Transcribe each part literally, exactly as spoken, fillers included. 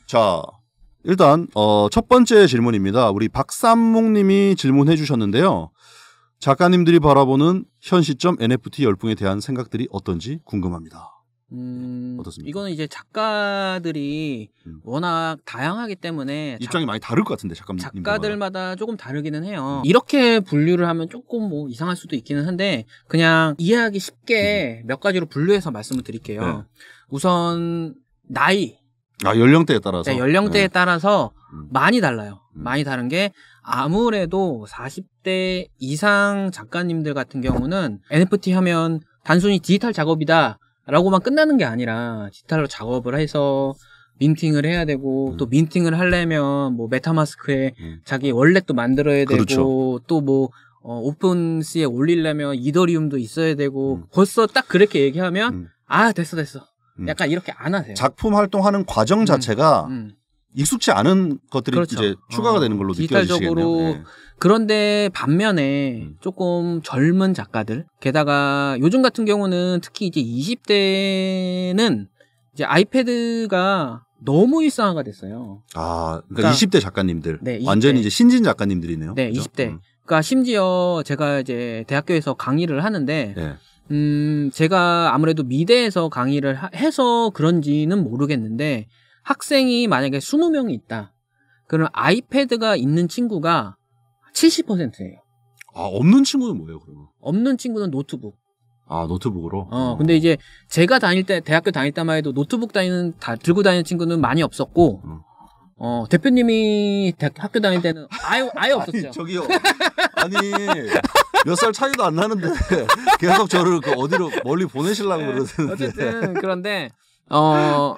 자, 일단 어, 첫 번째 질문입니다. 우리 박삼목님이 질문해 주셨는데요. 작가님들이 바라보는 현 시점 엔에프티 열풍에 대한 생각들이 어떤지 궁금합니다. 음, 어떻습니까? 이거는 이제 작가들이 음. 워낙 다양하기 때문에 입장이 작, 많이 다를 것 같은데 작가님 작가들마다 조금 다르기는 해요. 음. 이렇게 분류를 하면 조금 뭐 이상할 수도 있기는 한데 그냥 이해하기 쉽게 음. 몇 가지로 분류해서 말씀을 드릴게요. 네. 우선 나이, 아 연령대에 따라서 네, 연령대에 네. 따라서 음. 많이 달라요. 음. 많이 다른 게 아무래도 사십 대 이상 작가님들 같은 경우는 엔에프티 하면 단순히 디지털 작업이다 라고만 끝나는 게 아니라 디지털로 작업을 해서 민팅을 해야 되고 음. 또 민팅을 하려면 뭐 메타마스크에 음. 자기 월렛도 만들어야 되고 그렇죠. 또 뭐 어, 오픈시에 올리려면 이더리움도 있어야 되고 음. 벌써 딱 그렇게 얘기하면 음. 아 됐어 됐어 약간 음. 이렇게 안 하세요. 작품 활동하는 과정 자체가 음. 음. 익숙치 않은 것들이 그렇죠. 이제 추가가 어, 되는 걸로 느껴지시겠네요. 네. 그런데 반면에 음. 조금 젊은 작가들 게다가 요즘 같은 경우는 특히 이제 이십 대는 이제 아이패드가 너무 일상화가 됐어요. 아, 그러니까, 그러니까 이십 대 작가님들. 네, 이십 대. 완전히 이제 신진 작가님들이네요. 네, 그렇죠? 이십 대. 음. 그러니까 심지어 제가 이제 대학교에서 강의를 하는데 네. 음, 제가 아무래도 미대에서 강의를 하, 해서 그런지는 모르겠는데 학생이 만약에 이십 명이 있다. 그럼 아이패드가 있는 친구가 칠십 퍼센트예요. 아, 없는 친구는 뭐예요, 그러면? 없는 친구는 노트북. 아, 노트북으로? 어, 근데 이제 제가 다닐 때, 대학교 다닐 때만 해도 노트북 다니는, 다 들고 다니는 친구는 많이 없었고, 음. 어, 대표님이 대학, 학교 다닐 때는 아예, 아예 없었죠. 아니, 저기요. 아니, 몇 살 차이도 안 나는데, 계속 저를 그 어디로 멀리 보내시려고 그러는데. 어쨌든, 그런데, 어,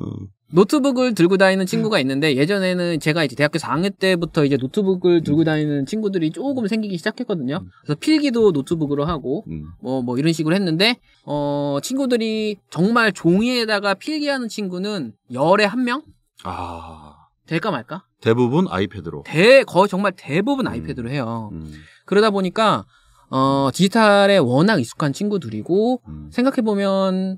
노트북을 들고 다니는 친구가 있는데 예전에는 제가 이제 대학교 사 학년 때부터 이제 노트북을 들고 다니는 친구들이 조금 생기기 시작했거든요. 그래서 필기도 노트북으로 하고 뭐, 뭐 이런 식으로 했는데 어, 친구들이 정말 종이에다가 필기하는 친구는 열에 한 명? 아. 될까 말까? 대부분 아이패드로. 대, 거의 정말 대부분 아이패드로 해요. 음. 그러다 보니까 어, 디지털에 워낙 익숙한 친구들이고 음. 생각해보면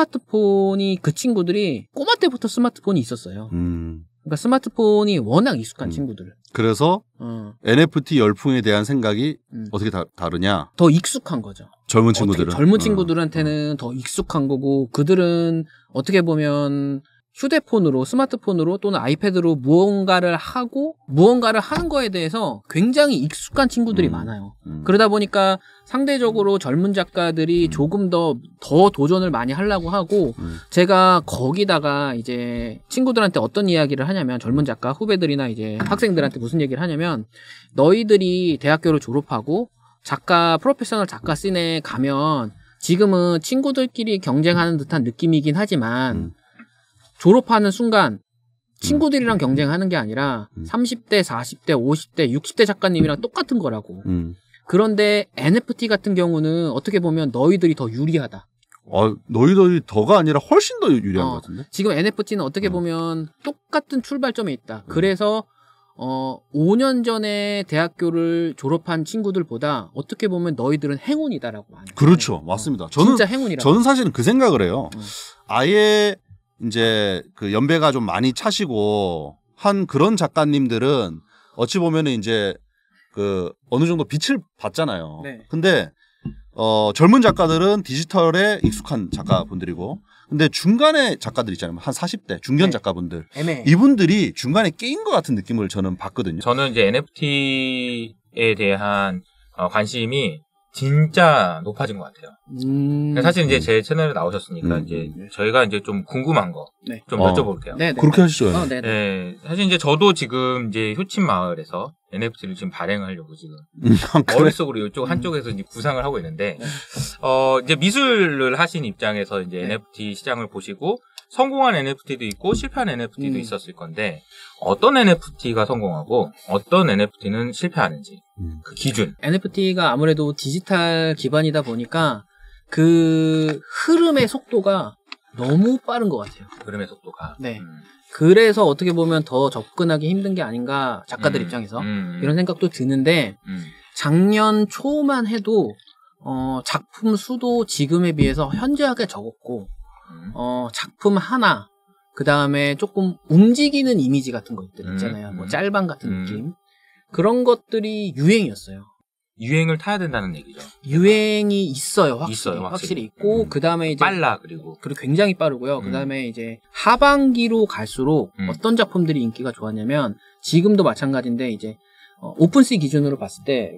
스마트폰이 그 친구들이 꼬마 때부터 스마트폰이 있었어요. 음. 그러니까 스마트폰이 워낙 익숙한 음. 친구들. 그래서 어. 엔에프티 열풍에 대한 생각이 음. 어떻게 다, 다르냐? 더 익숙한 거죠. 젊은 친구들은. 젊은 친구들한테는 어. 더 익숙한 거고 그들은 어떻게 보면 휴대폰으로 스마트폰으로 또는 아이패드로 무언가를 하고 무언가를 하는 거에 대해서 굉장히 익숙한 친구들이 음. 많아요. 음. 그러다 보니까 상대적으로 젊은 작가들이 음. 조금 더, 더 도전을 많이 하려고 하고 음. 제가 거기다가 이제 친구들한테 어떤 이야기를 하냐면 젊은 작가 후배들이나 이제 학생들한테 무슨 얘기를 하냐면 너희들이 대학교를 졸업하고 작가 프로페셔널 작가 씬에 가면 지금은 친구들끼리 경쟁하는 듯한 느낌이긴 하지만 음. 졸업하는 순간 친구들이랑 음. 경쟁하는 게 아니라 음. 삼십 대, 사십 대, 오십 대, 육십 대 작가님이랑 똑같은 거라고. 음. 그런데 엔에프티 같은 경우는 어떻게 보면 너희들이 더 유리하다. 어, 너희들이 더가 아니라 훨씬 더 유리한 어, 것 같은데? 지금 엔에프티는 어떻게 음. 보면 똑같은 출발점에 있다. 그래서 어, 오 년 전에 대학교를 졸업한 친구들보다 어떻게 보면 너희들은 행운이다라고 하는. 그렇죠. 맞습니다. 저는, 진짜 행운이라고. 저는 사실은 그 생각을 해요. 음. 아예 이제 그 연배가 좀 많이 차시고 한 그런 작가님들은 어찌 보면은 이제 그 어느 정도 빛을 봤잖아요. 네. 근데 어 젊은 작가들은 디지털에 익숙한 작가분들이고 근데 중간에 작가들 있잖아요. 한 사십 대 중견 네. 작가분들. 애매해. 이분들이 중간에 깨인 것 같은 느낌을 저는 받거든요. 저는 이제 엔에프티에 대한 관심이 진짜 높아진 것 같아요. 음... 사실 이제 제 채널에 나오셨으니까 음. 이제 저희가 이제 좀 궁금한 거 좀 네. 어. 여쭤볼게요. 네네. 그렇게 하시죠. 어, 네네. 네, 사실 이제 저도 지금 이제 효친 마을에서 엔에프티를 지금 발행하려고 지금 음, 그래? 머릿속으로 이쪽 한쪽에서 이제 구상을 하고 있는데 네. 어 이제 미술을 하신 입장에서 이제 네. 엔에프티 시장을 보시고 성공한 엔에프티도 있고 실패한 엔에프티도 음. 있었을 건데 어떤 엔에프티가 성공하고 어떤 엔에프티는 실패하는지 음. 그 기준. 엔에프티가 아무래도 디지털 기반이다 보니까 그 흐름의 속도가 너무 빠른 것 같아요. 흐름의 속도가. 네. 음. 그래서 어떻게 보면 더 접근하기 힘든 게 아닌가 작가들 음. 입장에서 음. 이런 생각도 드는데 음. 작년 초만 해도 어, 작품 수도 지금에 비해서 현저하게 적었고 음. 어, 작품 하나 그 다음에 조금 움직이는 이미지 같은 것들 있잖아요. 음, 뭐 음. 짤방 같은 음. 느낌. 그런 것들이 유행이었어요. 유행을 타야 된다는 얘기죠. 유행이 있어요, 확실히. 있어요, 확실히. 확실히 있고, 음. 그 다음에 이제. 빨라, 그리고. 그리고 굉장히 빠르고요. 음. 그 다음에 이제 하반기로 갈수록 음. 어떤 작품들이 인기가 좋았냐면, 지금도 마찬가지인데, 이제, 어, 오픈시 기준으로 봤을 때,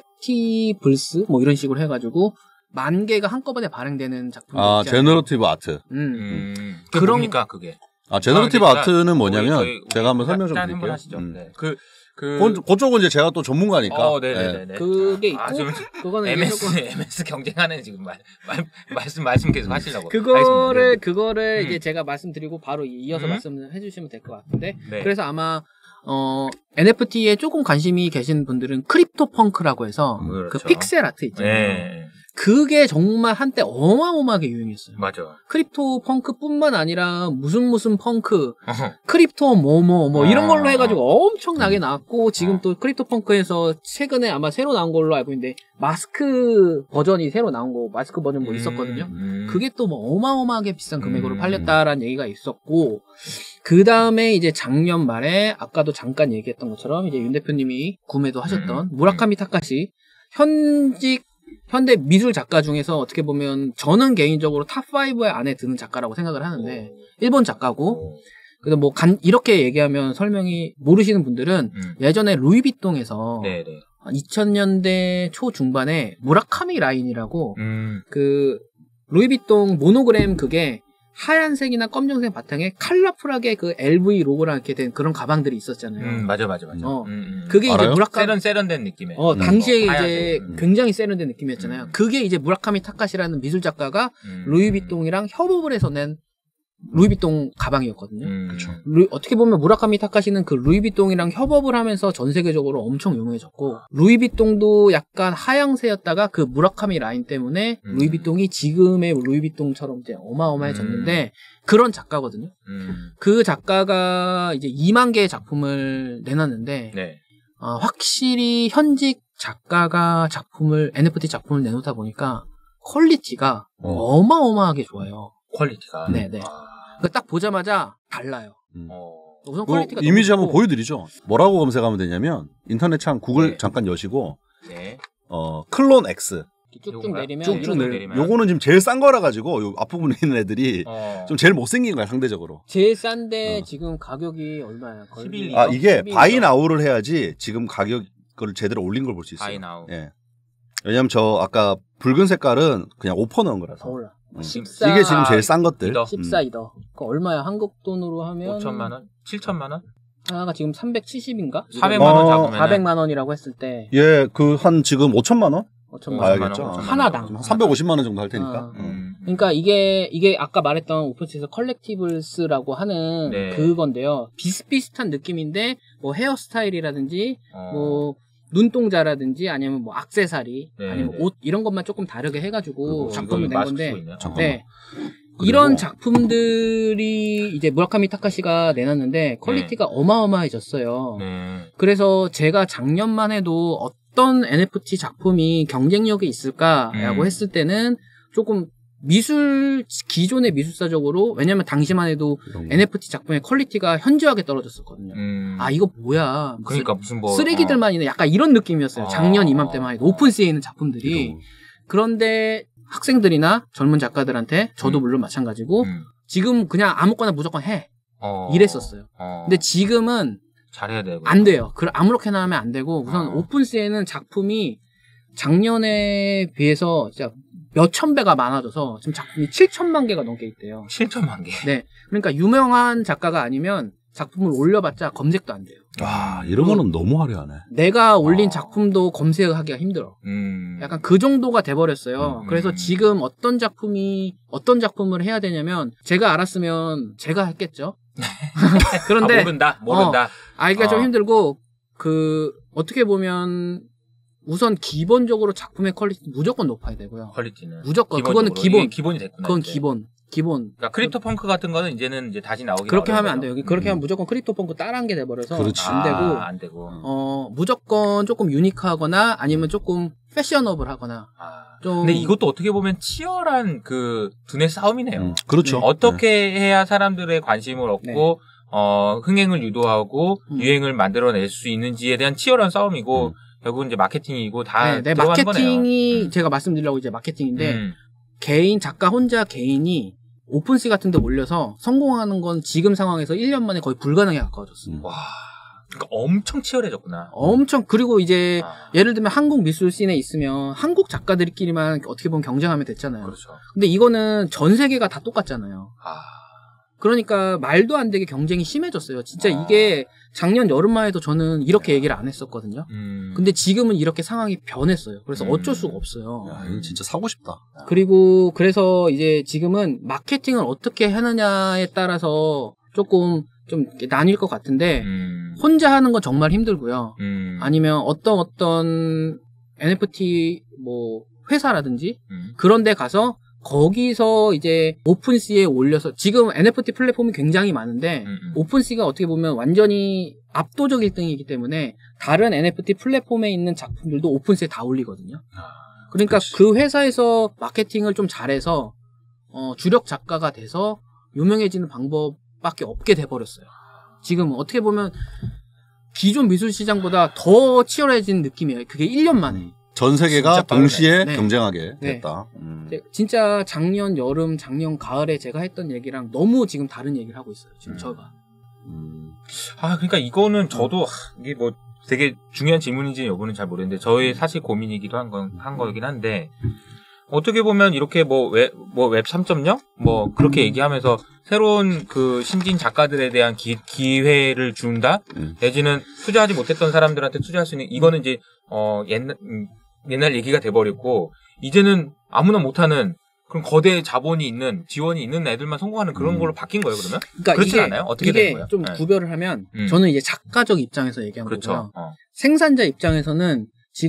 컬렉티블스? 뭐 이런 식으로 해가지고, 만 개가 한꺼번에 발행되는 작품들 아, 있잖아요. 제너러티브 아트. 음. 음. 그게 그런- 뭡니까, 그게? 아, 제너러티브 아, 근데 아트는 뭐냐면 저희- 저희 제가 한번 설명 좀 일단 한번 드릴게요. 하시죠. 음. 네. 그, 그. 그, 그쪽은 이제 제가 또 전문가니까. 어, 네네네. 그게 있고, 아, 좀 그거는 이제 엠에스, 조금, 엠에스 경쟁하는 지금 말, 말, 말씀, 말씀 계속 하시려고. 그거를, 알겠습니다. 그거를 음. 이제 제가 말씀드리고 바로 이어서 음. 말씀을 해주시면 될 것 같은데, 네. 그래서 아마 어 엔에프티에 조금 관심이 계신 분들은 크립토 펑크라고 해서 음, 그렇죠. 그 픽셀 아트 있잖아요. 네. 그게 정말 한때 어마어마하게 유행했어요. 맞아. 크립토 펑크뿐만 아니라 무슨 무슨 펑크, 어허. 크립토 뭐뭐 뭐 이런 걸로 아. 해가지고 엄청나게 나왔고 지금 어. 또 크립토 펑크에서 최근에 아마 새로 나온 걸로 알고 있는데 마스크 버전이 새로 나온 거 마스크 버전 뭐 있었거든요. 음. 그게 또 뭐 어마어마하게 비싼 금액으로 음. 팔렸다라는 얘기가 있었고, 그 다음에 이제 작년 말에 아까도 잠깐 얘기했던 것처럼 이제 윤 대표님이 구매도 하셨던 음. 무라카미 타카시, 현직 현대 미술 작가 중에서 어떻게 보면 저는 개인적으로 탑오에 안에 드는 작가라고 생각을 하는데, 오. 일본 작가고, 오. 그래서 뭐 간, 이렇게 얘기하면 설명이 모르시는 분들은 음. 예전에 루이비통에서 네네. 이천 년대 초 중반에 무라카미 라인이라고 음. 그 루이비통 모노그램 그게 하얀색이나 검정색 바탕에 컬러풀하게 그 엘브이 로고랑 이렇게 된 그런 가방들이 있었잖아요. 음, 맞아, 맞아, 맞아. 어. 음, 음. 그게 이제 알아요? 무라카미 세련, 세련된 느낌의. 어, 음, 당시에 거. 이제 하얀색. 음. 굉장히 세련된 느낌이었잖아요. 음. 그게 이제 무라카미 타카시라는 미술 작가가 음. 루이비통이랑 협업을 해서 낸 루이비통 가방이었거든요. 음. 그쵸. 루- 어떻게 보면 무라카미 타카시는 그 루이비통이랑 협업을 하면서 전 세계적으로 엄청 유명해졌고, 루이비통도 약간 하향세였다가 그 무라카미 라인 때문에 음. 루이비통이 지금의 루이비통처럼 이제 어마어마해졌는데, 그런 작가거든요. 음. 그 작가가 이제 이만 개의 작품을 내놨는데, 네. 아, 확실히 현직 작가가 작품을, 엔에프티 작품을 내놓다 보니까 퀄리티가 어. 어마어마하게 좋아요. 퀄리티가. 네네. 아. 그 딱 보자마자 달라요. 어. 우선 그 퀄리티가 이미지 너무 한번 좋고. 보여드리죠. 뭐라고 검색하면 되냐면 인터넷 창 구글 네. 잠깐 여시고 네. 어 클론 X 쭉쭉 요건가요? 내리면 쭉, 이런 쭉 거- 내리- 내리면. 요거는 지금 제일 싼 거라 가지고 요 앞부분에 있는 애들이 어. 좀 제일 못생긴 거야 상대적으로. 제일 싼데 어. 지금 가격이 얼마야? 거의 십일 아 이거? 이게 십이 바이 이거? 나우를 해야지 지금 가격 을 제대로 올린 걸 볼 수 있어요. 바이 나우. 예. 왜냐면 저 아까 붉은 색깔은 그냥 오퍼 넣은 더 거라서. 올라. 음. 십사 이게 지금 제일 싼 것들. 이더. 십사 이더. 그 얼마야? 한국 돈으로 하면 오천만 원? 칠천만 원? 하나가 지금 삼백칠십인가? 사백만 원 어, 잡으면 사백만 원이라고 했을 때 예, 그 한 지금 오천만 원? 오천만 아, 원. 봐야겠죠. 오천만 원, 하나당. 오천만 원. 삼백오십만 원 정도 할 테니까. 아. 음. 음. 그러니까 이게 이게 아까 말했던 오픈스에서 컬렉티블스라고 하는 네. 그건데요. 비슷비슷한 느낌인데 뭐 헤어스타일이라든지 어. 뭐 눈동자라든지 아니면 뭐 액세서리 네, 아니면 네. 옷 이런 것만 조금 다르게 해가지고 그리고 작품을 낸 마스크 건데 쓰고 있네요. 잠깐만. 네. 그리고- 이런 작품들이 이제 무라카미 타카시가 내놨는데 퀄리티가 어마어마해졌어요. 네. 그래서 제가 작년만 해도 어떤 엔에프티 작품이 경쟁력이 있을까라고 음. 했을 때는 조금 미술 기존의 미술사적으로 왜냐면 당시만 해도 이런 거. 엔에프티 작품의 퀄리티가 현저하게 떨어졌었거든요. 음. 아 이거 뭐야? 무슨 그러니까 무슨 뭐 쓰레기들만 있는 약간 이런 느낌이었어요. 어. 작년 이맘때만 해도 오픈시에 있는 작품들이. 이런 거. 그런데 학생들이나 젊은 작가들한테 저도 음. 물론 마찬가지고 음. 지금 그냥 아무거나 무조건 해 어. 이랬었어요. 어. 근데 지금은 잘해야 되고. 안 돼요. 그 아무렇게나 하면 안 되고 우선 어. 오픈시에는 작품이 작년에 비해서 진짜 몇천 배가 많아져서 지금 작품이 칠천만 개가 넘게 있대요. 칠천만 개. 네, 그러니까 유명한 작가가 아니면 작품을 올려봤자 검색도 안 돼요. 와, 이런 거는 너무 화려하네. 내가 올린 어. 작품도 검색하기가 힘들어. 음. 약간 그 정도가 돼버렸어요. 음. 그래서 지금 어떤 작품이 어떤 작품을 해야 되냐면 제가 알았으면 제가 했겠죠. 그런데 아, 모른다. 모른다. 알기가 좀 어. 힘들고 그 어떻게 보면 우선 기본적으로 작품의 퀄리티 무조건 높아야 되고요. 퀄리티는. 무조건 기본적으로. 그거는 기본. 이게 기본이 됐구나. 그건 이제. 기본. 기본. 그러니까 크립토 펑크 같은 거는 이제는 이제 다시 나오기 그렇게 하면 안 돼요. 여기 그렇게 하면 무조건 크립토 펑크 따라한 게 돼버려서 그렇지. 안 되고. 아, 안 되고. 어 무조건 조금 유니크하거나 아니면 조금 패셔너블하거나. 아. 좀. 근데 이것도 어떻게 보면 치열한 그 두뇌 싸움이네요. 음, 그렇죠. 네. 어떻게 해야 사람들의 관심을 얻고 네. 어, 흥행을 유도하고 음. 유행을 만들어낼 수 있는지에 대한 치열한 싸움이고 음. 결국은 이제 마케팅이고 다 네, 네, 들어가는 마케팅이 거네요. 음. 제가 말씀드리려고 이제 마케팅인데 음. 개인 작가 혼자 개인이 오픈시 같은 데 올려서 성공하는 건 지금 상황에서 일 년 만에 거의 불가능에 가까워졌어요. 음. 와, 그러니까 엄청 치열해졌구나. 엄청 그리고 이제 아, 예를 들면 한국 미술 씬에 있으면 한국 작가들끼리만 어떻게 보면 경쟁하면 됐잖아요. 그렇죠. 근데 이거는 전 세계가 다 똑같잖아요. 아, 그러니까 말도 안 되게 경쟁이 심해졌어요. 진짜 아. 이게 작년 여름만 해도 저는 이렇게 얘기를 안 했었거든요. 음. 근데 지금은 이렇게 상황이 변했어요. 그래서 음. 어쩔 수가 없어요. 야, 이거 진짜 사고 싶다. 그리고 그래서 이제 지금은 마케팅을 어떻게 하느냐에 따라서 조금 좀 나뉠 것 같은데 음. 혼자 하는 건 정말 힘들고요. 음. 아니면 어떤 어떤 엔에프티 뭐 회사라든지 음. 그런 데 가서 거기서 이제 오픈시에 올려서 지금 엔에프티 플랫폼이 굉장히 많은데 음, 음. 오픈시가 어떻게 보면 완전히 압도적 일 등이기 때문에 다른 엔에프티 플랫폼에 있는 작품들도 오픈시에 다 올리거든요. 아, 그러니까 그치. 그 회사에서 마케팅을 좀 잘해서 어, 주력 작가가 돼서 유명해지는 방법밖에 없게 돼버렸어요. 지금 어떻게 보면 기존 미술 시장보다 더 치열해진 느낌이에요. 그게 일 년 만에. 전 세계가 진짜 빠르네. 동시에 네. 경쟁하게 네. 됐다. 음. 네, 진짜 작년 여름, 작년 가을에 제가 했던 얘기랑 너무 지금 다른 얘기를 하고 있어요. 지금 음. 저가. 음. 아, 그러니까 이거는 저도 하, 이게 뭐 되게 중요한 질문인지 여부는 잘 모르겠는데 저의 사실 고민이기도 한 건 한 거긴 한데 어떻게 보면 이렇게 뭐 웹 뭐 웹 삼 점 영 뭐 그렇게 얘기하면서 새로운 그 신진 작가들에 대한 기, 기회를 준다 음. 내지는 투자하지 못했던 사람들한테 투자할 수 있는 이거는 이제 어 옛날 음, 옛날 얘기가 돼버렸고 이제는 아무나 못하는 그런 거대 자본이 있는 지원이 있는 애들만 성공하는 그런 음. 걸로 바뀐 거예요 그러면? 그러니까 그렇진 이게, 않아요? 어떻게 되는 이게 거예요? 좀 네. 구별을 하면 음. 저는 이제 작가적 입장에서 얘기한 거고요. 그렇죠. 어. 생산자 입장에서는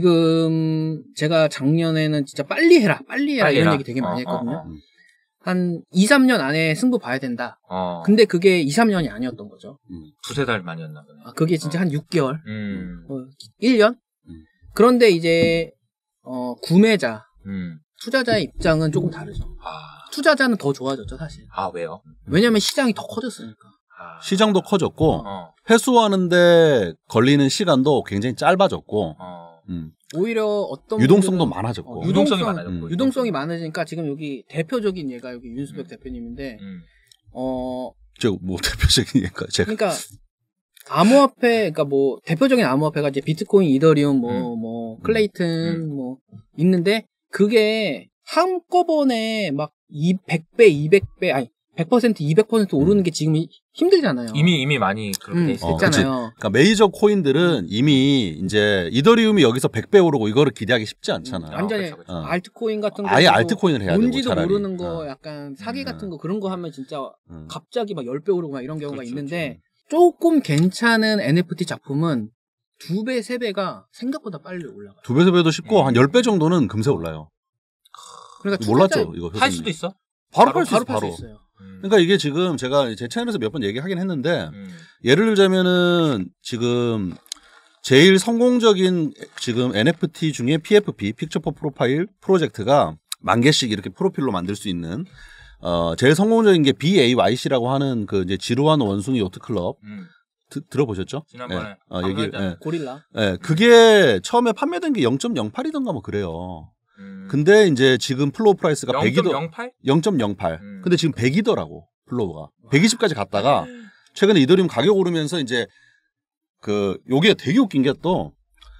지금 제가 작년에는 진짜 빨리 해라, 빨리 해라 빨리 이런 해라. 얘기 되게 많이 어, 했거든요. 어, 어. 한 이, 삼 년 안에 승부 봐야 된다. 어. 근데 그게 이, 삼 년이 아니었던 거죠. 두세 달 만이었나 보네. 아, 그게 진짜 한 육 개월, 음. 뭐 일 년? 음. 그런데 이제 어, 구매자, 음. 투자자의 입장은 조금 다르죠. 아. 투자자는 더 좋아졌죠, 사실. 아, 왜요? 왜냐면 시장이 더 커졌으니까. 아. 시장도 커졌고 어. 회수하는데 걸리는 시간도 굉장히 짧아졌고 어. 음. 오히려 어떤 유동성도 분들은- 많아졌고 어, 유동성이 유동성, 많아졌고. 음. 유동성이 많아지니까 지금 여기 대표적인 얘가 여기 윤수백 음. 대표님인데 음. 어 저 뭐 대표적인 예가 제가 그러니까 암호화폐 그러니까 뭐 대표적인 암호화폐가 이제 비트코인, 이더리움, 뭐 음. 뭐 클레이튼 음. 뭐 있는데 그게 한꺼번에 막 이 백 배, 이백 배 아니 백 퍼센트, 이백 퍼센트 오르는 게 지금 힘들잖아요. 이미 이미 많이 그렇게 음, 돼 있어요. 어, 됐잖아요. 그러니까 메이저 코인들은 이미 이제 이더리움이 여기서 백 배 오르고 이거를 기대하기 쉽지 않잖아. 음, 완전히 그쵸, 그쵸. 어. 알트코인 같은 거 아예 알트코인을 해야 되고 뭔지도 차라리. 모르는 거 어. 약간 사기 음. 같은 거 그런 거 하면 진짜 음. 갑자기 막 십 배 오르고 막 이런 경우가 그렇죠, 있는데 조금 괜찮은 엔에프티 작품은 두 배, 세 배가 생각보다 빨리 올라가요. 두 배, 세 배도 쉽고 음. 한 십 배 정도는 금세 올라요. 그러니까 몰랐죠, 투자자- 이거. 팔 회사님. 수도 있어. 바로 바로 팔 수 있어, 바로 팔 바로. 수 있어요. 음. 그러니까 이게 지금 제가 제 채널에서 몇 번 얘기하긴 했는데 음. 예를 들자면은 지금 제일 성공적인 지금 엔에프티 중에 피에프피, 픽처 포 프로파일 프로젝트가 만 개씩 이렇게 프로필로 만들 수 있는 어 제일 성공적인 게 비에이와이씨라고 하는 그 이제 지루한 원숭이 요트 클럽 음. 드, 들어보셨죠? 지난번에 예. 어, 방금 얘기, 했잖아. 예. 고릴라. 예, 그게 처음에 판매된 게 영 점 영팔이던가 뭐 그래요. 음. 근데 이제 지금 플로우 프라이스가 백이더 영 점 영팔? 영 점 영팔. 음. 근데 지금 백이더라고 플로우가. 백이십까지 갔다가 최근에 이더리움 가격 오르면서 이제 그 요게 되게 웃긴 게 또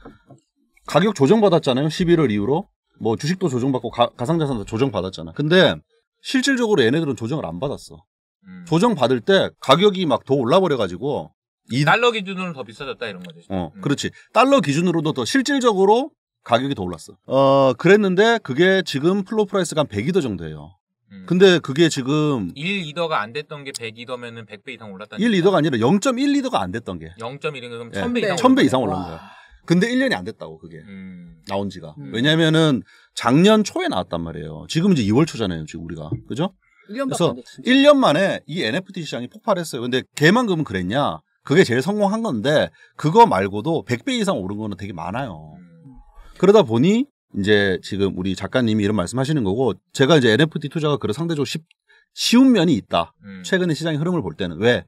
가격 조정받았잖아요. 십일월 이후로 뭐 주식도 조정받고 가, 가상자산도 조정받았잖아. 근데 실질적으로 얘네들은 조정을 안 받았어. 음. 조정받을 때 가격이 막 더 올라버려가지고 이 달러 기준으로는 더 비싸졌다 이런 거죠. 어, 음. 그렇지. 달러 기준으로도 더 실질적으로 가격이 더 올랐어. 어, 그랬는데 그게 지금 플로우 프라이스가 한 백이더 정도예요. 음. 근데 그게 지금 일 이더가 안 됐던 게 백 이더면은 백 배 이상 올랐다는 일 이더가 아니라 영 점 일 이더가 안 됐던 게. 영 점 일은 그럼 예. 천 배 이상 천 배 올랐네. 이상 올랐는 거야. 근데 일 년이 안 됐다고 그게. 음. 나온 지가. 음. 왜냐면은 작년 초에 나왔단 말이에요. 지금 이제 이월 초잖아요. 지금 우리가. 그죠? 일 년밖에 그래서 안 됐지. 진짜. 일 년 만에 이 엔에프티 시장이 폭발했어요. 근데 걔만큼은 그랬냐? 그게 제일 성공한 건데 그거 말고도 백 배 이상 오른 거는 되게 많아요. 음. 그러다 보니 이제 지금 우리 작가님이 이런 말씀하시는 거고 제가 이제 엔에프티 투자가 그래 상대적으로 쉽, 쉬운 면이 있다. 음. 최근의 시장의 흐름을 볼 때는 왜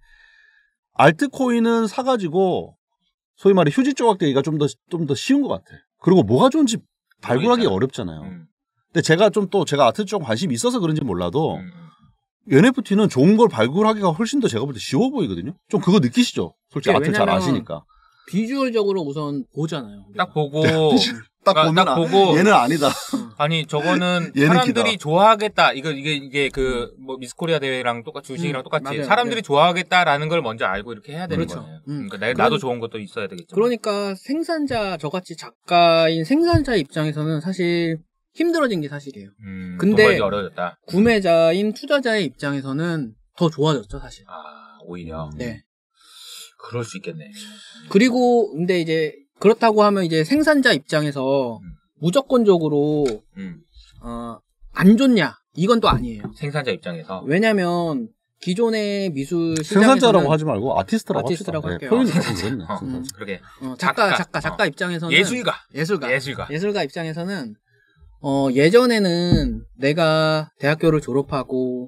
알트코인은 사가지고 소위 말해 휴지 조각 되기가 좀 더 좀 더 쉬운 것 같아. 그리고 뭐가 좋은지 발굴하기 모르겠잖아. 어렵잖아요. 음. 근데 제가 좀 또 제가 아트 쪽 관심이 있어서 그런지 몰라도 음. 엔에프티는 좋은 걸 발굴하기가 훨씬 더 제가 볼 때 쉬워 보이거든요. 좀 그거 느끼시죠? 솔직히 네, 아트 잘 왜냐면 아시니까. 비주얼적으로 우선 보잖아요. 우리가. 딱 보고 딱 그러니까 보면 딱 아, 보고 얘는 아니다. 아니 저거는 얘는 사람들이 기다. 좋아하겠다. 이거 이게 이게 그 뭐 미스코리아 대회랑 똑같이 주식이랑 음, 똑같이 맞아요. 사람들이 네. 좋아하겠다라는 걸 먼저 알고 이렇게 해야 되는 그렇죠. 거예요. 음. 그러니까 나, 그럼- 나도 좋은 것도 있어야 되겠죠. 그러니까 생산자 저같이 작가인 생산자 입장에서는 사실 힘들어진 게 사실이에요. 음, 근데- 돈 벌기 어려졌다. 구매자인 투자자의 입장에서는 더 좋아졌죠, 사실. 아 오히려 네. 그럴 수 있겠네. 그리고 근데 이제 그렇다고 하면 이제 생산자 입장에서 음. 무조건적으로 음, 어, 안 좋냐? 이건 또 아니에요. 생산자 입장에서 왜냐면 기존의 미술 시장에서는 생산자라고 하지 말고 아티스트라고 아티스트라고 합시다. 할게요. 네, 표현이 좀 그렇네. 어, 생산자. 그러게 어, 작가, 작가, 작가, 작가 어. 입장에서는 예술가, 예술가, 예술가. 예술가 입장에서는 어, 예전에는 내가 대학교를 졸업하고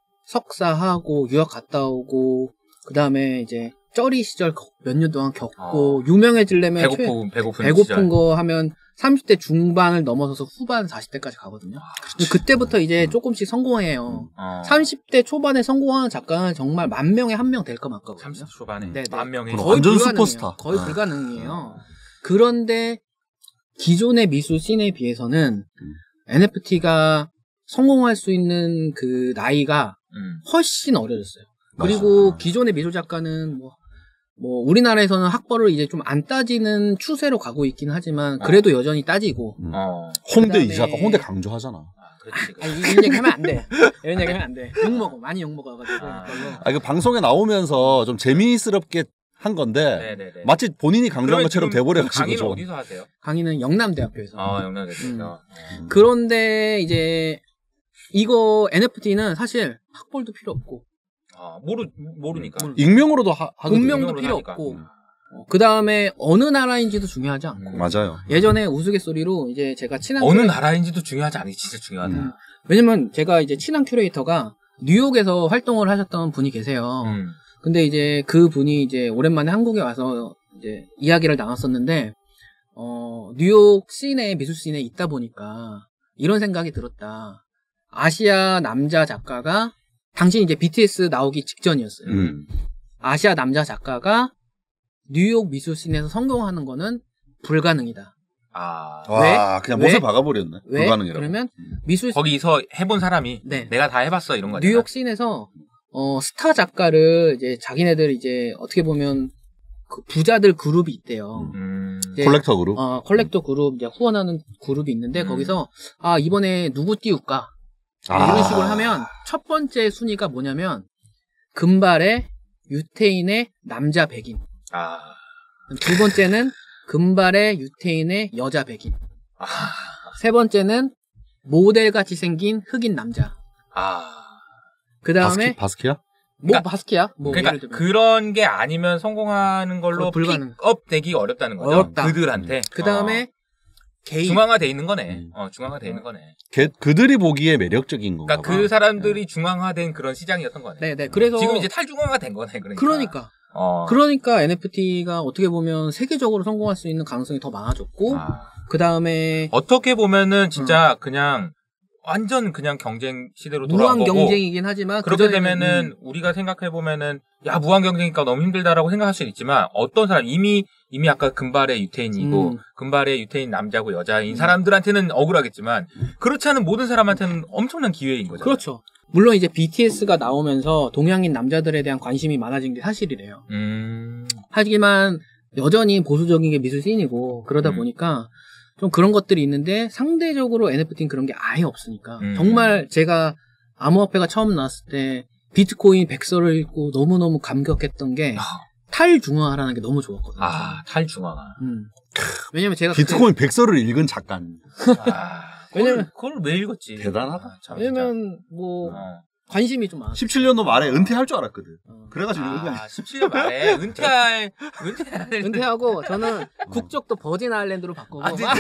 석사하고 유학 갔다 오고 그 다음에 이제 쩌리 시절 몇 년 동안 겪고 어. 유명해지려면 최- 배고픈 배고픈 배고픈 시절. 거 하면 삼십 대 중반을 넘어서서 후반 사십 대까지 가거든요. 근데 그때부터 이제 조금씩 성공해요. 어, 삼십 대 초반에 성공하는 작가는 정말 만 명에 한 명 될 것 같거든요. 삼십 초반에 네, 네. 만 명이 그럼 거의 완전 불가능해요. 슈퍼스타. 거의 어. 불가능이에요. 그런데 기존의 미술 씬에 비해서는 음. 엔에프티가 성공할 수 있는 그 나이가 음. 훨씬 어려졌어요. 그리고 맞아. 기존의 미술 작가는 뭐, 뭐 우리나라에서는 학벌을 이제 좀 안 따지는 추세로 가고 있긴 하지만 그래도 여전히 따지고. 음. 어, 홍대 그다음에- 이 작가 홍대 강조하잖아. 아, 그렇지. 아, 이런 얘기 하면 안 돼. 이런 얘기 하면 안 돼. 욕 먹어. 많이 욕 먹어가지고. 아. 그걸로. 아, 그 방송에 나오면서 좀 재미스럽게 한 건데 네네네. 마치 본인이 강조한 그러면 것처럼 지금 돼버려가지고 강의는 좀. 어디서 하세요? 강의는 영남대학교에서. 아, 영남대에서. 음. 어. 그런데 이제 이거 엔에프티는 사실 학벌도 필요 없고 아, 모르 모르니까. 모르- 익명으로도 하, 하거든요. 본명도 익명으로 필요 하니까. 없고 그 다음에 어느 나라인지도 중요하지 않고 음. 맞아요. 예전에 우스갯소리로 이제 제가 친한 어느 큐레- 나라인지도 중요하지 않니? 진짜 중요하다. 음. 왜냐면 제가 이제 친한 큐레이터가 뉴욕에서 활동을 하셨던 분이 계세요. 음. 근데 이제 그 분이 이제 오랜만에 한국에 와서 이제 이야기를 나눴었는데, 어, 뉴욕 씬에, 미술 씬에 있다 보니까 이런 생각이 들었다. 아시아 남자 작가가, 당시 이제 비티에스 나오기 직전이었어요. 음. 아시아 남자 작가가 뉴욕 미술 씬에서 성공하는 거는 불가능이다. 아, 와, 그냥 못을 왜? 박아버렸네. 왜? 불가능이라고. 그러면 미술 거기서 해본 사람이 네. 내가 다 해봤어 이런 거잖아. 뉴욕 씬에서 어, 스타 작가를 이제 자기네들 이제 어떻게 보면 그 부자들 그룹이 있대요. 음. 이제 콜렉터 그룹. 어, 컬렉터 그룹 이제 후원하는 그룹이 있는데 음. 거기서 아 이번에 누구 띄울까 아. 이런 식으로 하면 첫 번째 순위가 뭐냐면 금발의 유태인의 남자 백인, 아, 두 번째는 금발의 유태인의 여자 백인, 아, 세 번째는 모델같이 생긴 흑인 남자. 아. 그 다음에 바스키, 바스키야? 뭐 그러니까- 바스키야? 뭐 예를 그러니까 들면. 그런 게 아니면 성공하는 걸로 그거 불가능. 픽업 되기 어렵다는 거죠. 어렵다. 그들한테. 그 다음에 어. 게이. 중앙화돼 있는 거네. 음. 어, 중앙화돼 있는 거네. 걔, 그들이 보기에 매력적인 건가 그러니까 봐. 그 사람들이 중앙화된 그런 시장이었던 거네. 네네. 그래서 지금 이제 탈중앙화된 거네. 그러니까. 그러니까 어. 그러니까 엔에프티가 어떻게 보면 세계적으로 성공할 수 있는 가능성이 더 많아졌고 아. 그 다음에 어떻게 보면은 진짜 그냥 완전 그냥 경쟁 시대로 돌아온 무한 거고 경쟁이긴 하지만 그렇게 그전에는- 되면은 음, 우리가 생각해 보면은 야 무한 경쟁이니까 너무 힘들다라고 생각할 수 있지만 어떤 사람 이미 이미 아까 금발의 유태인이고 음. 금발의 유태인 남자고 여자인 사람들한테는 억울하겠지만 그렇지 않은 모든 사람한테는 엄청난 기회인 거죠. 그렇죠. 물론 이제 비티에스가 나오면서 동양인 남자들에 대한 관심이 많아진 게 사실이래요. 음. 하지만 여전히 보수적인 게 미술 씬이고 그러다 음. 보니까 좀 그런 것들이 있는데 상대적으로 엔에프티는 그런 게 아예 없으니까 음. 정말 제가 암호화폐가 처음 나왔을 때 비트코인 백서를 읽고 너무너무 감격했던 게 아. 탈중앙화라는 게 너무 좋았거든요. 아 탈중앙화. 음. 왜냐면 제가 그때- 비트코인 백서를 읽은 작가님. 아, 왜냐면- 그걸, 그걸 왜 읽었지? 대단하다. 아, 참, 진짜. 왜냐면 뭐 어. 관심이 좀 많아. 십칠 년도 말에 은퇴할 줄 알았거든. 어. 그래가지고 은퇴. 아, 십칠 년 말에 은퇴할 은퇴할 은퇴하고 저는 국적도 버진 아일랜드로 바꾸고 아, 진짜?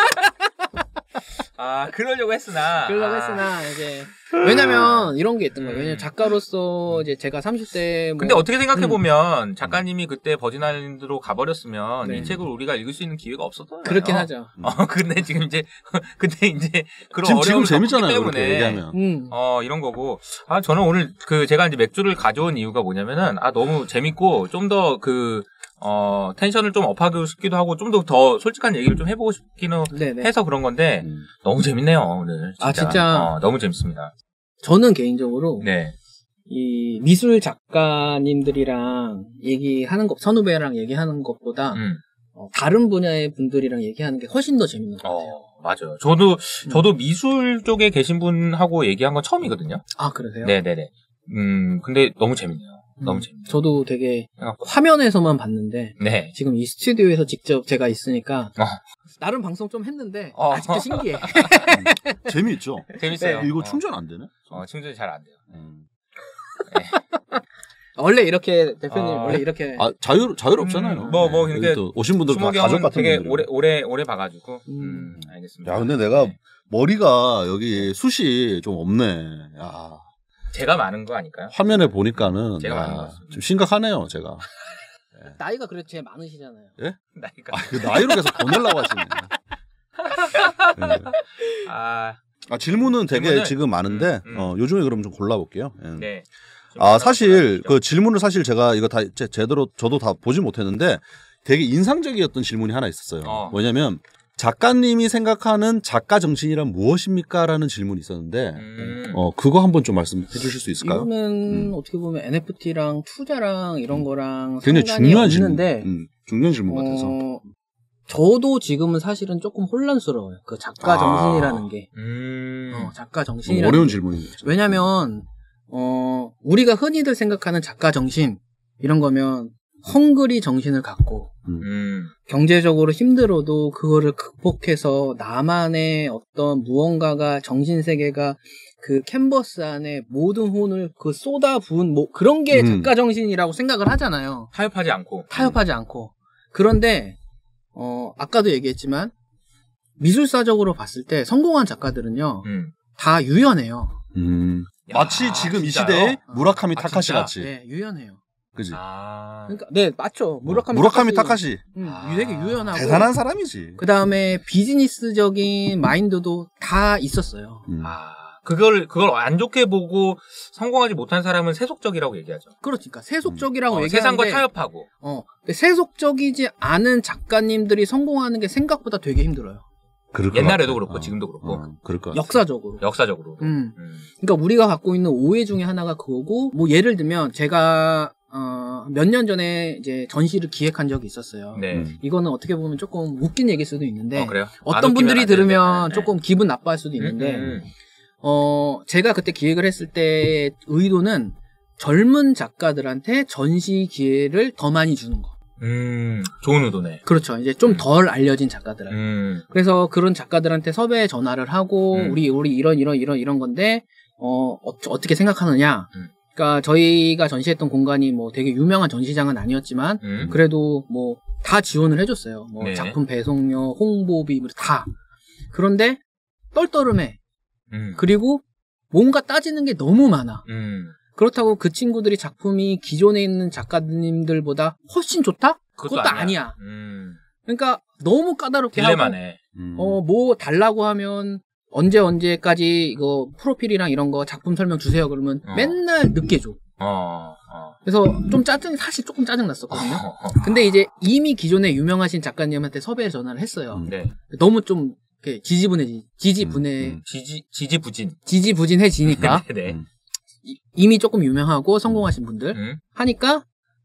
아, 그러려고 했으나. 그러려고 아. 했으나 이제 왜냐면 이런 게 있던 거예요. 음. 왜냐면 작가로서 이제 제가 삼십 대 뭐 근데 어떻게 생각해 음. 보면 작가님이 그때 버진 아일랜드로 가버렸으면 네. 이 책을 우리가 읽을 수 있는 기회가 없었던 그렇긴 거예요. 하죠. 어, 근데 지금 이제 근데 이제 그런 지금, 지금 어려움을 겪기 재밌잖아요. 때문에 그렇게 얘기하면. 음. 어, 이런 거고. 아, 저는 오늘 그 제가 이제 맥주를 가져온 이유가 뭐냐면은 아, 너무 재밌고 좀 더 그 어, 텐션을 좀 업하고 싶기도 하고 좀 더 더 솔직한 얘기를 좀 해보고 싶기는 네네. 해서 그런 건데 음. 너무 재밌네요, 오늘. 진짜. 아, 진짜? 어, 너무 재밌습니다. 저는 개인적으로 네. 이 미술 작가님들이랑 얘기하는 것, 선후배랑 얘기하는 것보다 음. 어, 다른 분야의 분들이랑 얘기하는 게 훨씬 더 재밌는 것 같아요. 어, 맞아요. 저도, 저도 미술 쪽에 계신 분하고 얘기한 건 처음이거든요. 아, 그러세요? 네네네. 음, 근데 너무 재밌네요. 너무 음, 재밌네요. 저도 되게 해갖고. 화면에서만 봤는데 네. 지금 이 스튜디오에서 직접 제가 있으니까 어. 나름 방송 좀 했는데 어. 아직도 신기해. 재밌죠? 재밌어요. 네. 이거 어. 충전 안 되네? 어, 충전이 잘 안 돼요. 음. 원래 이렇게 대표님 아, 원래 이렇게 아, 자유, 자유롭잖아요. 음, 뭐, 뭐, 네. 이렇게 여기 또 오신 분들 다 수목이 가족 형은 같은 되게 분들. 오래, 오래, 오래 봐가지고. 음. 음, 알겠습니다. 야, 근데 내가 네. 머리가 여기 숱이 좀 없네. 야, 제가 많은 거 아닐까요? 화면에 보니까는 제가 야, 많은 것 같습니다. 좀 심각하네요, 제가. 나이가 그래도 제일 많으시잖아요. 나이가. 아, 그 나이로 계속 보내려고 하시네. 네. 아, 아, 질문은 되게 질문을- 지금 많은데, 음, 음. 어, 요즘에 그럼 좀 골라볼게요. 예. 네. 아, 사실 그 질문을 사실 제가 이거 다 제, 제대로 저도 다 보지 못했는데 되게 인상적이었던 질문이 하나 있었어요. 어. 뭐냐면 작가님이 생각하는 작가 정신이란 무엇입니까? 라는 질문이 있었는데 음. 어, 그거 한번 좀 말씀해 주실 수 있을까요? 이거는 음. 어떻게 보면 엔에프티랑 투자랑 이런 거랑 굉장히 상관이 중요한 질문. 없는데 음, 중요한 질문 같아서. 어, 저도 지금은 사실은 조금 혼란스러워요. 그 작가 아. 정신이라는 게. 음. 어, 작가 좀 정신이라는 어려운 게. 질문이죠. 왜냐면 어, 우리가 흔히들 생각하는 작가 정신 이런 거면 헝그리 정신을 갖고 음. 경제적으로 힘들어도 그거를 극복해서 나만의 어떤 무언가가 정신세계가 그 캔버스 안에 모든 혼을 그 쏟아부은 뭐 그런 게 음. 작가 정신이라고 생각을 하잖아요. 타협하지 않고. 타협하지 않고. 그런데 어 아까도 얘기했지만 미술사적으로 봤을 때 성공한 작가들은요 음. 다 유연해요. 음. 야, 마치 지금 이 진짜요? 시대에 무라카미 아, 타카시 진짜? 같이. 네, 유연해요. 그지? 아. 그러니까 네 맞죠. 무라카미, 무라카미 타카시. 음, 아, 되게 유연하고 대단한 사람이지. 그 다음에 비즈니스적인 마인드도 다 있었어요. 음. 아. 그걸, 그걸 안 좋게 보고 성공하지 못한 사람은 세속적이라고 얘기하죠. 그렇니까 세속적이라고 어, 얘기하는데 세상과 타협하고. 어, 근데 세속적이지 않은 작가님들이 성공하는 게 생각보다 되게 힘들어요. 그럴 것 옛날에도 같아. 그렇고 어. 지금도 그렇고. 어, 그럴 것 같아. 역사적으로. 역사적으로. 음. 음. 그러니까 우리가 갖고 있는 오해 중에 하나가 그거고, 뭐 예를 들면 제가 어, 몇 년 전에 이제 전시를 기획한 적이 있었어요. 네. 음. 이거는 어떻게 보면 조금 웃긴 얘기일 수도 있는데 어, 그래요? 안 어떤 웃기면 분들이 안 되는데. 들으면 네. 조금 기분 나빠할 수도 있는데 음, 음. 어, 제가 그때 기획을 했을 때 의도는 젊은 작가들한테 전시 기회를 더 많이 주는 거. 음, 좋은 의도네. 그렇죠. 이제 좀 덜 알려진 작가들한테. 음. 그래서 그런 작가들한테 섭외 전화를 하고 음. 우리 우리 이런 이런 이런 이런 건데 어, 어 어떻게 생각하느냐. 음. 그러니까 저희가 전시했던 공간이 뭐 되게 유명한 전시장은 아니었지만 음. 그래도 뭐 다 지원을 해줬어요. 뭐 네. 작품 배송료, 홍보비 뭐 다. 그런데 떨떠름해. 음. 그리고 뭔가 따지는 게 너무 많아. 음. 그렇다고 그 친구들이 작품이 기존에 있는 작가님들보다 훨씬 좋다? 그것도, 그것도 아니야. 아니야. 음. 그러니까 너무 까다롭게 하고 딜레마네. 음. 어, 뭐 달라고 하면 언제 언제까지 이거 프로필이랑 이런 거 작품 설명 주세요 그러면 어. 맨날 늦게 줘. 어, 어. 그래서 좀 짜증 사실 조금 짜증 났었거든요. 어, 어. 근데 이제 이미 기존에 유명하신 작가님한테 섭외 전화를 했어요. 음. 네. 너무 좀 이렇게 지지분해 지지분해 음, 음. 지지, 지지부진. 지지부진해지니까 네. 음. 이- 이미 조금 유명하고 성공하신 분들 음. 하니까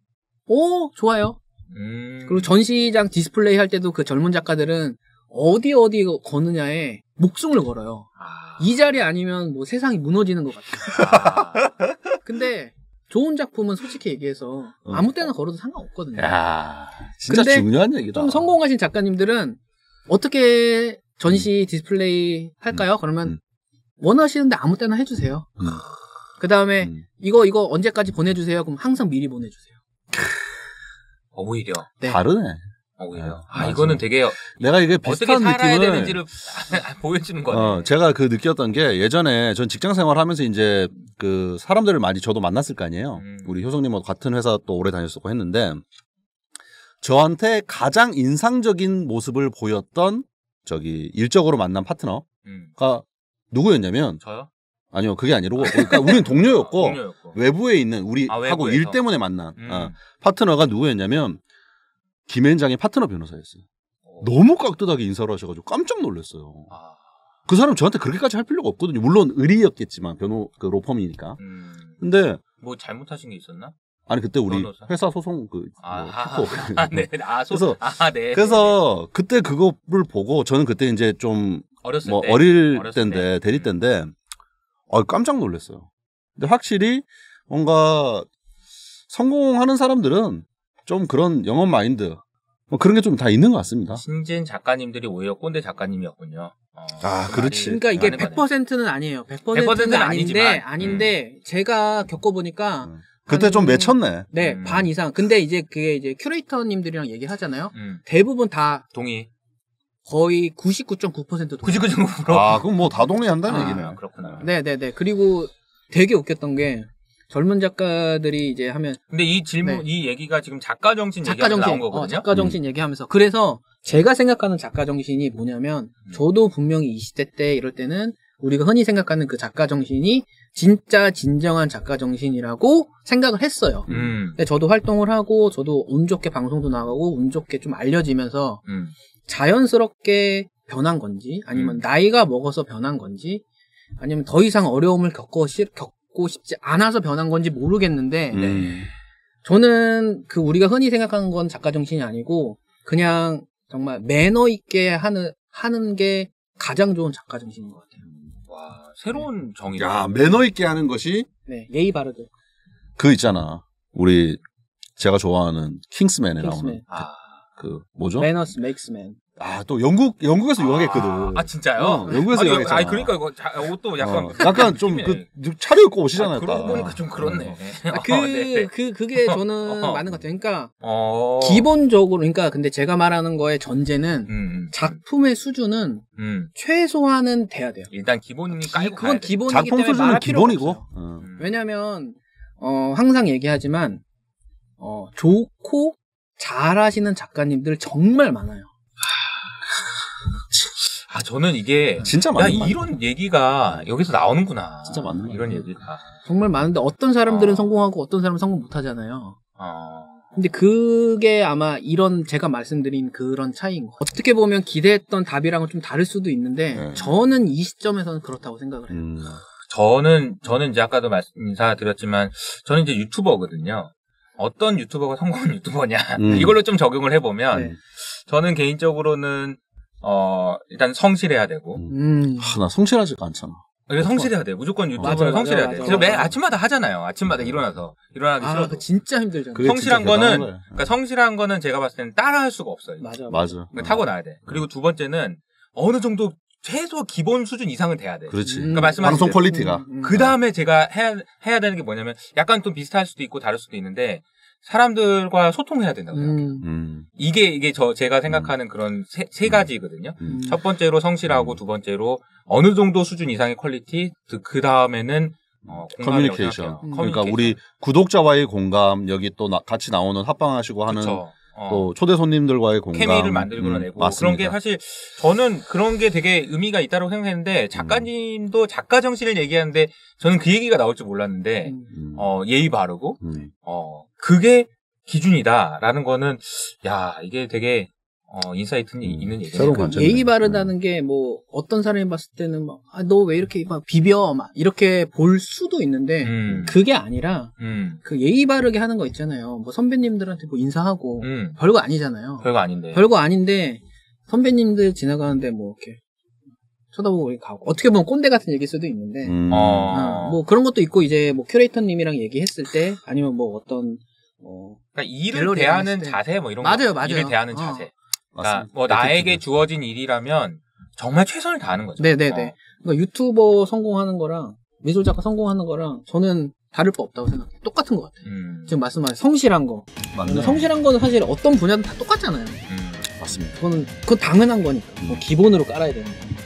오 좋아요. 음. 그리고 전시장 디스플레이 할 때도 그 젊은 작가들은 어디 어디 거느냐에 목숨을 걸어요. 아. 이 자리 아니면 뭐 세상이 무너지는 것 같아요. 아. 근데 좋은 작품은 솔직히 얘기해서 어. 아무 때나 걸어도 상관없거든요. 야, 진짜 근데 중요한 얘기다. 좀 성공하신 작가님들은 어떻게 전시 디스플레이 할까요? 그러면 음. 원하시는데 아무 때나 해주세요. 음. 그 그 다음에 음. 이거 이거 언제까지 보내주세요. 그럼 항상 미리 보내주세요. 어, 오히려. 네. 다르네. 오히려. 아, 맞아. 이거는 되게 내가 이게 어떻게 비슷한 살아야 느낌을 되는지를 보여주는 거네. 어, 제가 그 느꼈던 게 예전에 전 직장 생활하면서 이제 그 사람들을 많이 저도 만났을 거 아니에요. 음. 우리 효성님하고 같은 회사 또 오래 다녔었고 했는데 저한테 가장 인상적인 모습을 보였던 저기 일적으로 만난 파트너가 음. 누구였냐면 저요? 아니요 그게 아니고 그러니까 우리는 동료였고 동료였고. 외부에 있는 우리 아, 하고 외부에서. 일 때문에 만난 음. 어, 파트너가 누구였냐면 김현장의 파트너 변호사였어요. 오. 너무 깍듯하게 인사를 하셔가지고 깜짝 놀랐어요. 아, 그 사람 저한테 그렇게까지 할 필요가 없거든요. 물론 의리였겠지만 변호 그 로펌이니까. 음. 근데 뭐 잘못하신 게 있었나? 아니 그때 우리 변호사? 회사 소송 그 아, 뭐 아, 했고. 아, 네. 아, 소, 그래서- 아, 네. 그래서 그때 그거를 보고 저는 그때 이제 좀 어렸을 뭐 때. 어릴 어렸을 때인데 때. 대리 때인데 어, 깜짝 놀랐어요. 근데 확실히 뭔가 성공하는 사람들은 좀 그런 영업 마인드 뭐 그런 게 좀 다 있는 것 같습니다. 신진 작가님들이 오히려 꼰대 작가님이었군요. 어, 아, 그 그렇지. 말이 그러니까 이게 맞는 거네. 백 퍼센트는 아니에요. 백 퍼센트는 백 퍼센트는 아닌데 아니지만, 아닌데 제가 겪어보니까 음. 그때 좀 한- 맺혔네. 네, 음. 반 이상. 근데 이제 그게 이제 큐레이터님들이랑 얘기를 하잖아요. 음, 대부분 다 동의. 거의 구십구 점 구 퍼센트 동의. 구십구 점 구 퍼센트. 아, 그럼 뭐 다 동의한다는 아, 얘기네. 그렇구나. 네네네. 그리고 되게 웃겼던 게 젊은 작가들이 이제 하면 근데 이 질문, 네. 이 얘기가 지금 작가 정신 작가 얘기하면서 정신, 나온 거거든요. 어, 작가 정신 얘기하면서 그래서 제가 생각하는 작가 정신이 뭐냐면 음. 저도 분명히 이십 대 때 이럴 때는 우리가 흔히 생각하는 그 작가 정신이 진짜 진정한 작가 정신이라고 생각을 했어요. 음, 근데 저도 활동을 하고 저도 운 좋게 방송도 나가고 운 좋게 좀 알려지면서 음, 자연스럽게 변한 건지 아니면 음. 나이가 먹어서 변한 건지 아니면 더 이상 어려움을 겪고, 시, 겪고 싶지 않아서 변한 건지 모르겠는데 음. 저는 그 우리가 흔히 생각하는 건 작가 정신이 아니고 그냥 정말 매너 있게 하는 하는 게 가장 좋은 작가 정신인 것 같아요. 와, 새로운 정의다. 야, 매너 있게 하는 것이 네, 예의 바르게. 그 있잖아. 우리 제가 좋아하는 킹스맨에 나오는 킹스맨. 아, 그 뭐죠? Manners makes man. 아, 또 영국 영국에서 유학했거든. 아, 진짜요? 어, 영국에서 아니, 유학했잖아. 아니, 그러니까 이거 자, 옷도 약간. 어, 약간 좀 그 차려입고 오시잖아요. 아, 그러고 딱. 보니까 좀 그렇네. 아, 그, 어, 네. 그, 그게 저는 어. 맞는 것 같아요. 그러니까, 어. 기본적으로, 그러니까, 근데 제가 말하는 거의 전제는, 음, 음, 작품의 수준은 음. 최소한은 돼야 돼요. 일단 기본이 깔고 그건 가야 돼. 기본이기 작품 때문에 수준은 말할 필요가 기본이고. 없어요. 어. 음. 왜냐면, 어, 항상 얘기하지만, 어, 좋고 잘하시는 작가님들 정말 많아요. 아, 저는 이게 진짜 야, 맞는 말. 이런 얘기가 여기서 나오는구나. 진짜 맞는 이런 말이야. 얘기가. 정말 많은데 어떤 사람들은 어. 성공하고 어떤 사람은 성공 못 하잖아요. 어. 근데 그게 아마 이런 제가 말씀드린 그런 차이인 거. 어떻게 보면 기대했던 답이랑은 좀 다를 수도 있는데 네. 저는 이 시점에서는 그렇다고 생각을 해요. 음. 저는 저는 이제 아까도 말씀 인사드렸지만 저는 이제 유튜버거든요. 어떤 유튜버가 성공한 유튜버냐 음. 이걸로 좀 적용을 해보면 네. 저는 개인적으로는 어 일단 성실해야 되고 음. 하, 나 성실하지가 않잖아. 그래서 성실해야 돼. 무조건 유튜버는 맞아요, 성실해야 맞아요, 돼. 맞아요. 그래서 매 맞아요. 아침마다 하잖아요. 아침마다 일어나서 일어나기 아, 싫어도. 그 진짜 힘들잖아요. 그게 성실한 진짜 대단한 거는 거야. 그러니까 성실한 거는 제가 봤을 때는 따라할 수가 없어요. 맞아. 맞아. 그러니까 타고나야 돼. 그리고 두 번째는 어느 정도 최소 기본 수준 이상은 돼야 돼. 그렇지. 음. 그러니까 말씀하신 방송 대로. 퀄리티가. 음, 음. 그 다음에 제가 해야, 해야 되는 게 뭐냐면, 약간 좀 비슷할 수도 있고 다를 수도 있는데, 사람들과 소통해야 된다고 생각해요. 음. 음. 이게, 이게 저, 제가 생각하는 그런 세, 세 가지거든요. 음. 첫 번째로 성실하고, 음. 두 번째로 어느 정도 수준 이상의 퀄리티, 그 다음에는, 어, 공감이라고 커뮤니케이션. 생각해요. 음. 그러니까 커뮤니케이션. 우리 구독자와의 공감, 여기 또 나- 같이 나오는 합방하시고 하는 그쵸. 어. 또 초대 손님들과의 공감. 케미를 만들어내고 음, 맞습니다. 그런 게 사실 저는 그런 게 되게 의미가 있다고 생각했는데 작가님도 작가 정신을 얘기하는데 저는 그 얘기가 나올 줄 몰랐는데 음. 음. 어 예의 바르고 음. 어 그게 기준이다라는 거는 야 이게 되게 어 인사이트 음, 있는 얘기네요. 새로운 그 관점이네. 예의 바르다는 게 뭐 어떤 사람이 봤을 때는 막 너 왜 이렇게 막 비벼 막 이렇게 볼 수도 있는데 음. 그게 아니라 음. 그 예의 바르게 하는 거 있잖아요. 뭐 선배님들한테 뭐 인사하고 음. 별거 아니잖아요. 별거 아닌데. 별거 아닌데 선배님들 지나가는데 뭐 이렇게 쳐다보고 이렇게 가고 어떻게 보면 꼰대 같은 얘기일 수도 있는데 음. 어. 어, 뭐 그런 것도 있고 이제 뭐 큐레이터님이랑 얘기했을 때 아니면 뭐 어떤 뭐 그러니까 일을 갤러리 대하는 갔을 때. 자세 뭐 이런 맞아요, 거. 맞아요. 일을 대하는 어. 자세. 그러니까 맞습니다. 뭐 나에게 에티튜드. 주어진 일이라면 정말 최선을 다하는 거죠. 네네네. 어. 그러니까 유튜버 성공하는 거랑 미술 작가 성공하는 거랑 저는 다를 바 없다고 생각해요. 똑같은 것 같아요. 음. 지금 말씀하신 성실한 거. 맞네. 성실한 거는 사실 어떤 분야든 다 똑같잖아요. 음. 맞습니다. 그거는 그건 당연한 거니까. 뭐 기본으로 깔아야 되는 거.